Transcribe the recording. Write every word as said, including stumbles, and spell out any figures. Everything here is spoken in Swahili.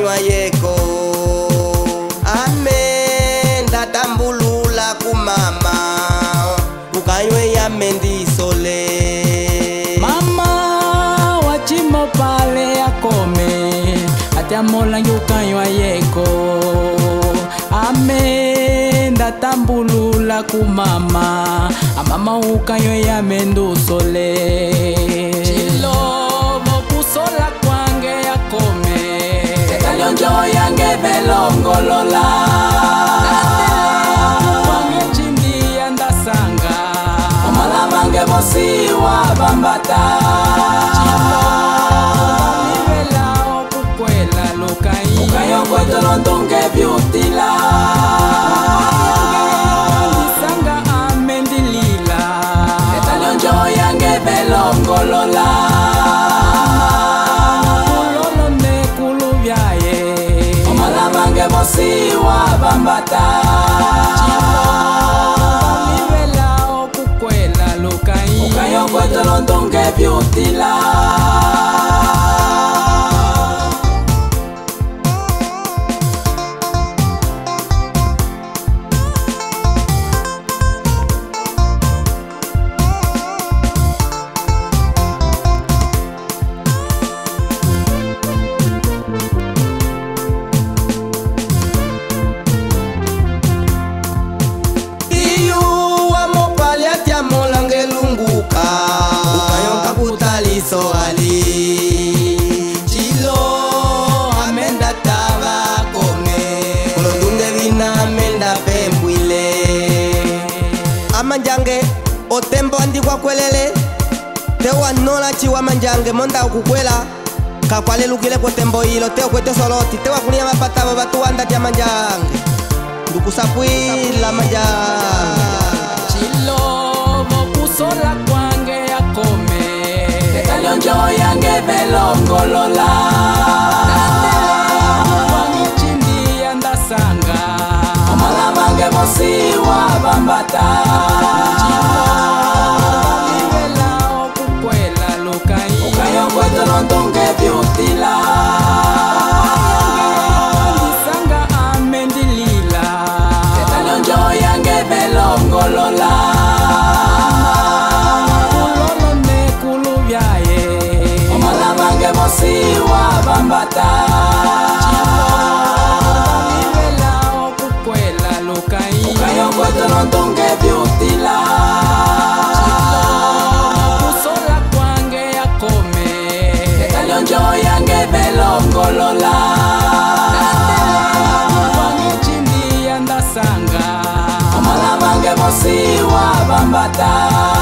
ukanywa yeko amenda tambulula kumama ukanywe ya mendisole mama wachimo pale yakome atiamola ukanywa yeko amenda tambulula kumama amama ukanywe ya mendusole chilovo kusola kwange yakome tekalionjo yange belongolola kwange chindi andasanga omala mange mosi wa bambata chilivela okukwela lukai ukayo kweto londonge biutila nisanga amendilila tekalionjo yange belongolola mosi wa bambata chilivela okukwela lukai ukayo kweto londonge biutila soali chilo amenda tava kome kolodunde vina amenda pembwile amanjange otembo andikwa kwelele tewa nola chiwa manjange monda ukukwela kakwale lukile kwa tembo hilo teo kwete soloti tewa kunia mapatabo batuanda tia manjange ndukusapwila manjange chilo mokusola kwange yakome tekalionjo yange belongolola kwange chindi andasanga omala mange mosi wa bambata chilivela okukwela lukai ukayo kweto londonge biutila nisanga amendilila tekalionjo yange belongolola mosi wa bambata chilivela okukwela lukai ukayo kweto londonge biutila kusola kwange yakome tekalionjo yange belongolola kwange chindi andasanga omala mange mosi wa bambata